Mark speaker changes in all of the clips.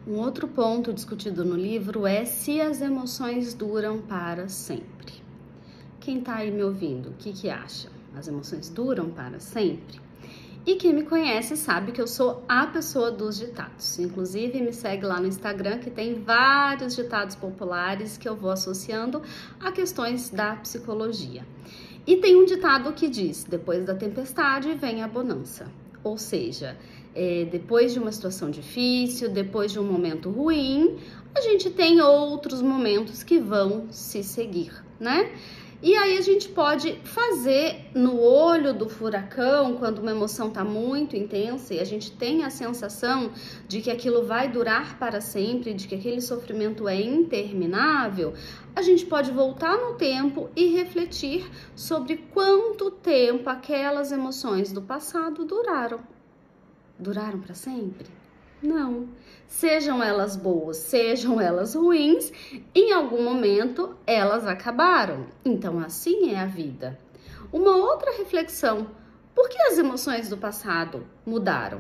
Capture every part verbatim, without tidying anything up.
Speaker 1: Um outro ponto discutido no livro é se as emoções duram para sempre. Quem tá aí me ouvindo, o que que acha? As emoções duram para sempre? E quem me conhece sabe que eu sou a pessoa dos ditados. Inclusive, me segue lá no Instagram, que tem vários ditados populares que eu vou associando a questões da psicologia. E tem um ditado que diz: depois da tempestade vem a bonança. Ou seja, é, depois de uma situação difícil, depois de um momento ruim, a gente tem outros momentos que vão se seguir, né? E aí a gente pode fazer no olho do furacão, quando uma emoção está muito intensa e a gente tem a sensação de que aquilo vai durar para sempre, de que aquele sofrimento é interminável, a gente pode voltar no tempo e refletir sobre quanto tempo aquelas emoções do passado duraram. Duraram para sempre? Não. Sejam elas boas, sejam elas ruins, em algum momento elas acabaram. Então assim é a vida. Uma outra reflexão: por que as emoções do passado mudaram?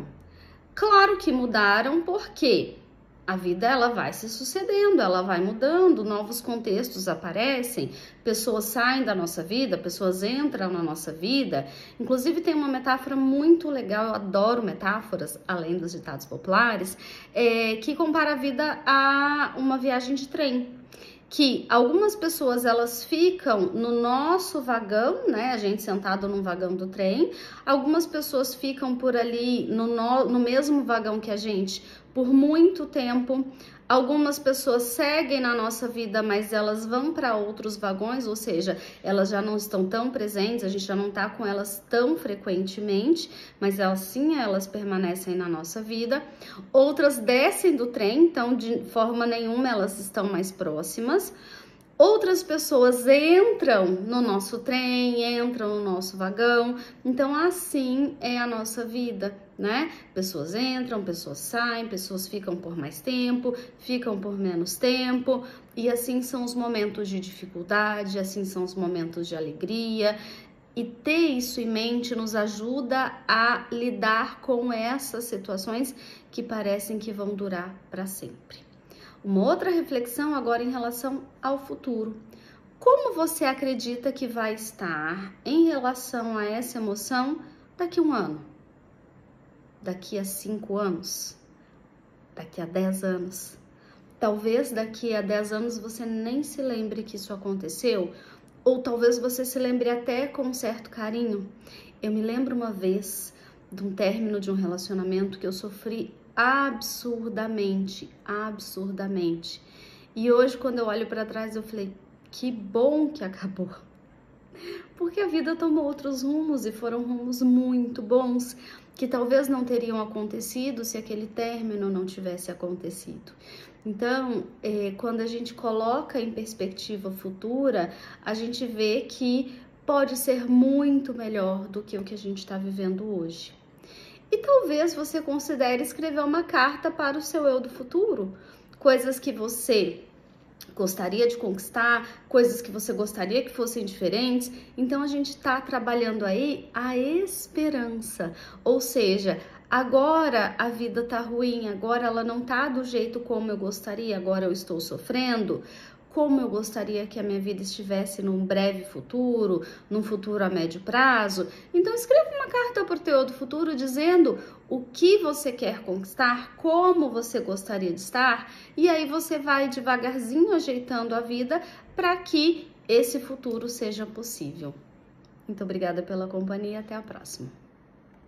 Speaker 1: Claro que mudaram porque a vida ela vai se sucedendo, ela vai mudando, novos contextos aparecem, pessoas saem da nossa vida, pessoas entram na nossa vida. Inclusive tem uma metáfora muito legal, eu adoro metáforas, além dos ditados populares, é, que compara a vida a uma viagem de trem. Que algumas pessoas elas ficam no nosso vagão, né, a gente sentado num vagão do trem, algumas pessoas ficam por ali no, no, no mesmo vagão que a gente por muito tempo, algumas pessoas seguem na nossa vida, mas elas vão para outros vagões, ou seja, elas já não estão tão presentes, a gente já não está com elas tão frequentemente, mas elas sim, elas permanecem na nossa vida. Outras descem do trem, então de forma nenhuma elas estão mais próximas. Outras pessoas entram no nosso trem, entram no nosso vagão, então assim é a nossa vida, né? Pessoas entram, pessoas saem, pessoas ficam por mais tempo, ficam por menos tempo, e assim são os momentos de dificuldade, assim são os momentos de alegria. E ter isso em mente nos ajuda a lidar com essas situações que parecem que vão durar para sempre. Uma outra reflexão agora em relação ao futuro. Como você acredita que vai estar em relação a essa emoção daqui a um ano? Daqui a cinco anos? Daqui a dez anos? Talvez daqui a dez anos você nem se lembre que isso aconteceu, ou talvez você se lembre até com um certo carinho. Eu me lembro uma vez de um término de um relacionamento que eu sofri absurdamente, absurdamente. E hoje, quando eu olho para trás, eu falei, que bom que acabou. Porque a vida tomou outros rumos e foram rumos muito bons, que talvez não teriam acontecido se aquele término não tivesse acontecido. Então, é, quando a gente coloca em perspectiva futura, a gente vê que pode ser muito melhor do que o que a gente está vivendo hoje. E talvez você considere escrever uma carta para o seu eu do futuro, coisas que você gostaria de conquistar, coisas que você gostaria que fossem diferentes. Então a gente está trabalhando aí a esperança, ou seja, agora a vida tá ruim, agora ela não tá do jeito como eu gostaria, agora eu estou sofrendo. Como eu gostaria que a minha vida estivesse num breve futuro, num futuro a médio prazo. Então escreva uma carta para o teu do futuro dizendo o que você quer conquistar, como você gostaria de estar, e aí você vai devagarzinho ajeitando a vida para que esse futuro seja possível. Muito obrigada pela companhia, até a próxima.